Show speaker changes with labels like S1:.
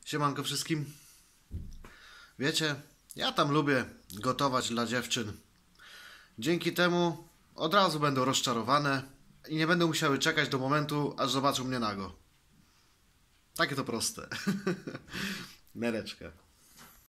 S1: Siemanko wszystkim. Wiecie, ja tam lubię gotować dla dziewczyn. Dzięki temu od razu będą rozczarowane i nie będą musiały czekać do momentu, aż zobaczą mnie nago. Takie to proste. Nereczka.